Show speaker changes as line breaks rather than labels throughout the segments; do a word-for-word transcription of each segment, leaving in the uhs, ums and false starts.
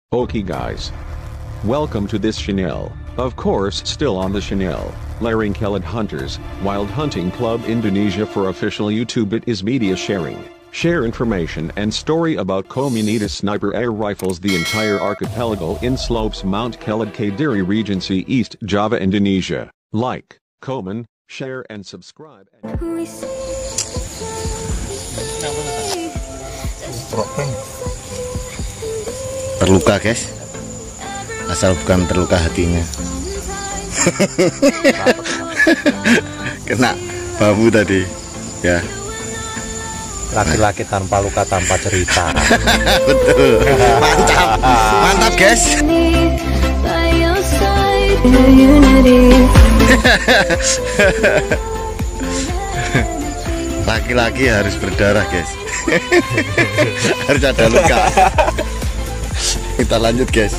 Okay guys, welcome to this channel, of course still on the channel, Laringkelad Hunters, Wild Hunting Club Indonesia. For official YouTube it is media sharing, share information and story about Komunitas Sniper Air Rifles, the entire archipelago in slopes Mount Kelad Kadiri Regency, East Java, Indonesia. Like, comment, share and subscribe.
Terluka guys, asal bukan terluka hatinya. Kena bambu tadi ya.
Laki-laki tanpa luka tanpa cerita.
Betul, mantap mantap guys. Laki-laki harus berdarah guys. Harus ada luka. Kita lanjut guys.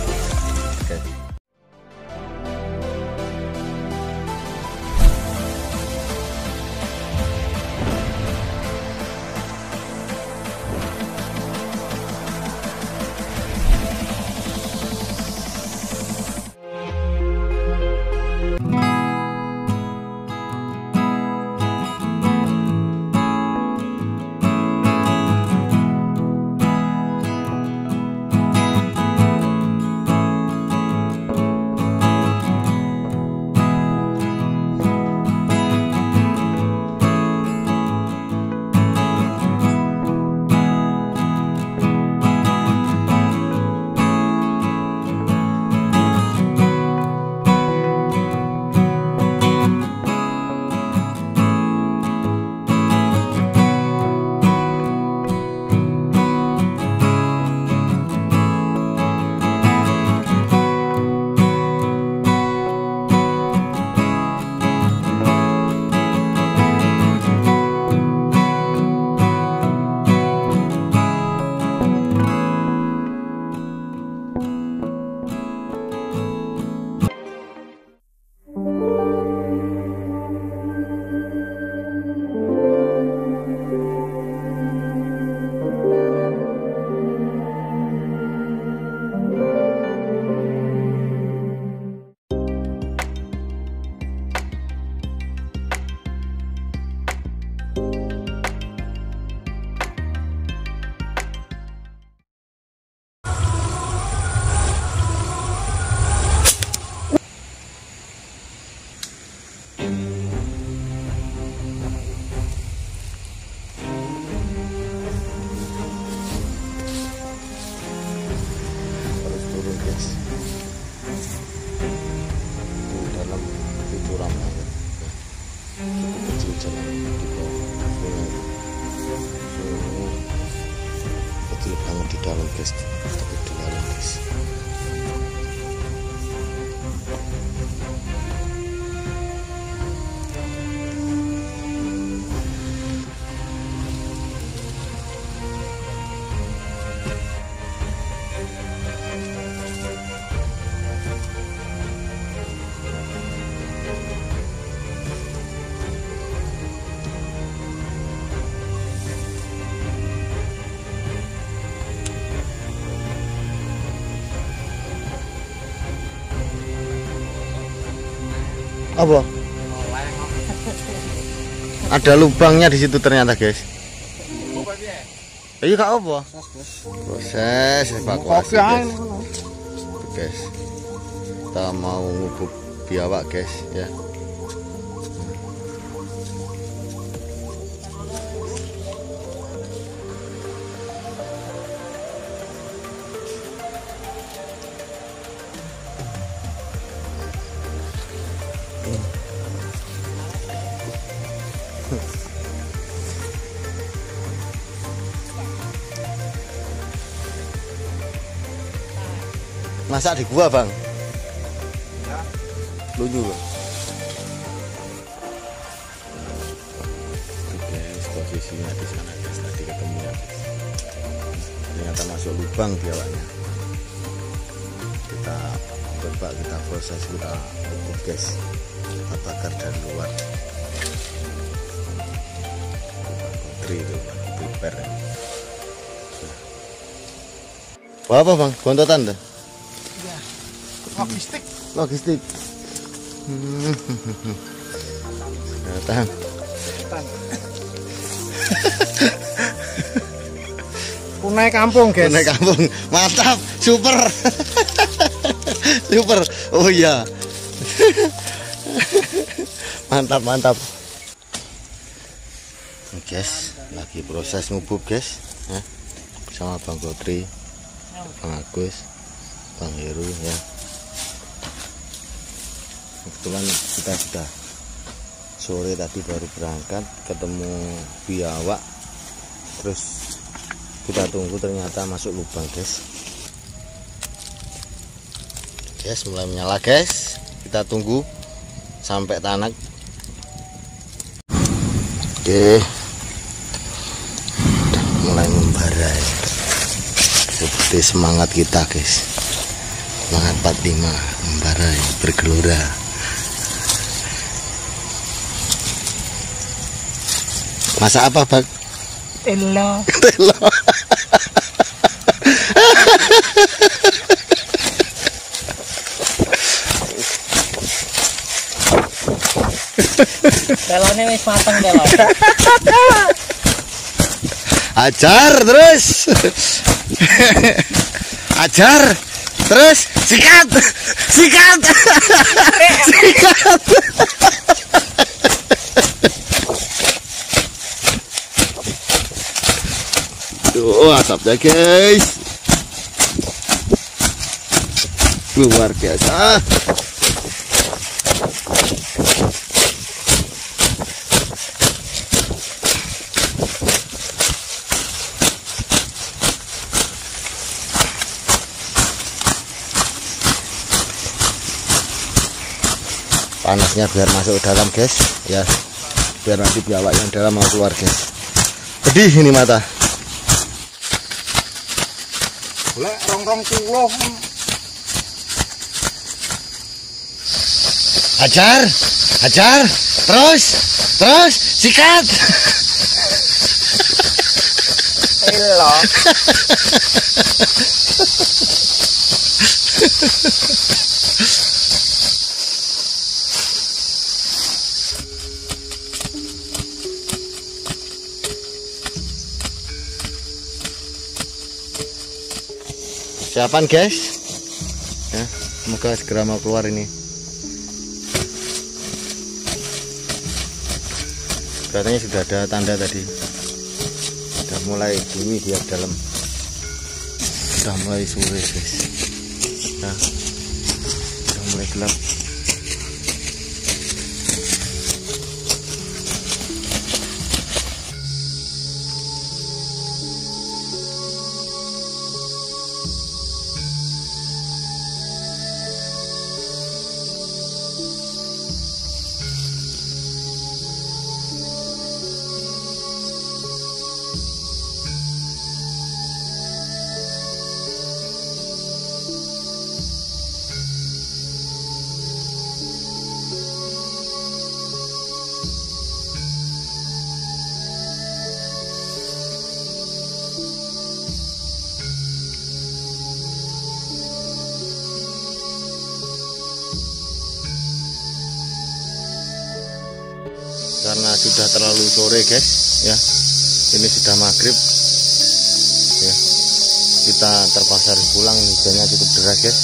Kecil banget di dalam guys, tapi di dalam guys. Apa? Ada lubangnya di situ ternyata guys. Iya kak apa? Proses evakuasi guys. Tuh, guys. Kita mau ngubuk biawak guys ya. Masak di gua bang? Ya. Lucu loh. Oke, posisinya di sana guys. Tadi ketemu ya. Ternyata masuk lubang biawaknya. Kita coba kita proses, kita ukur guys. Kita bakar dari luar. Tri itu prepare. Bawa apa bang? Bontotan tuh?
Iya. Logistik.
Logistik. Datang.
Punai kampung guys.
Punai kampung. Mantap. Super. Super. Oh iya. Mantap mantap. Guys, lagi proses ngubuk guys. Nah, sama Bang Gotri, Bang Agus, Bang Heru ya. Kebetulan kita sudah sore tadi baru berangkat, ketemu biawak, terus kita tunggu ternyata masuk lubang guys. Guys mulai menyala guys, kita tunggu sampai tanak. Oke, udah mulai membara ya. Seperti semangat kita guys, semangat empat puluh lima membara ya, bergelora. Masak apa bang?
Telo.
Telo.
Telone wis mateng telo.
Ajar terus. Ajar terus sikat. Sikat. Sikat. Tuh asapnya guys. Luar biasa. Panasnya biar masuk ke dalam guys ya, biar nanti biawak yang dalam mau keluar guys. Pedih ini mata.
Lek rong-rong puluh.
Ajar, ajar, terus, terus, sikat.
Telo.
Siapan guys ya, semoga segera mau keluar ini. Katanya sudah ada tanda tadi, sudah mulai bunyi dia dalam, sudah mulai sore guys ya, sudah mulai gelap. Karena sudah terlalu sore guys ya, ini sudah maghrib ya, kita terpaksa harus pulang, hujannya cukup deras guys.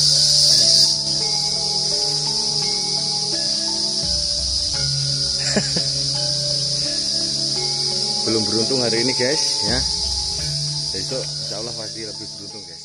Belum beruntung hari ini guys ya, besok insya Allah pasti lebih beruntung guys.